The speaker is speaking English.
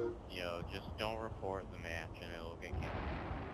You know, just don't report the match and it'll get canceled.